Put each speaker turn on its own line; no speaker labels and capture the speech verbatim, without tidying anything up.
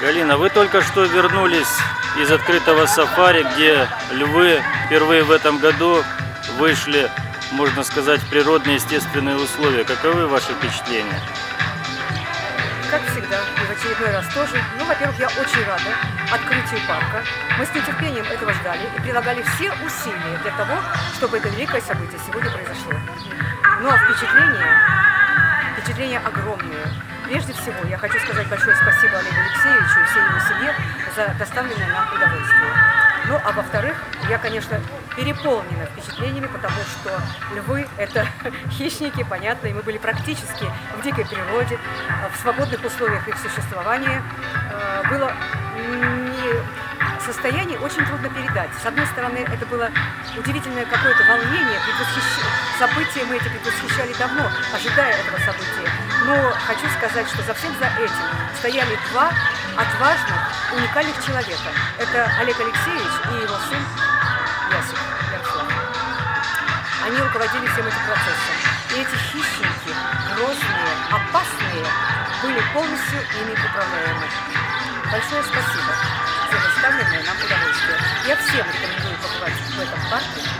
Галина, вы только что вернулись из открытого сафари, где львы впервые в этом году вышли, можно сказать, в природные естественные условия. Каковы ваши впечатления?
Как всегда, и в очередной раз тоже. Ну, во-первых, я очень рада открытию парка. Мы с нетерпением этого ждали и прилагали все усилия для того, чтобы это великое событие сегодня произошло. Ну, а впечатления, впечатления огромные. Прежде всего, я хочу сказать большое спасибо Олегу Алексеевичу и всей его семье за доставленное нам удовольствие. Ну, а во-вторых, я, конечно, переполнена впечатлениями, потому что львы – это хищники, понятно, и мы были практически в дикой природе, в свободных условиях их существования. Было не... состояние очень трудно передать. С одной стороны, это было удивительное какое-то волнение, предвосхищ... события мы эти предвосхищали давно, ожидая этого события. Но хочу сказать, что за всем за этим стояли два отважных, уникальных человека. Это Олег Алексеевич и его сын Ясик Ярослав. Они руководили всем этим процессом. И эти хищники, грозные, опасные, были полностью ими управляемы. Большое спасибо за доставленное нам удовольствие. Я всем рекомендую побывать в этом парке.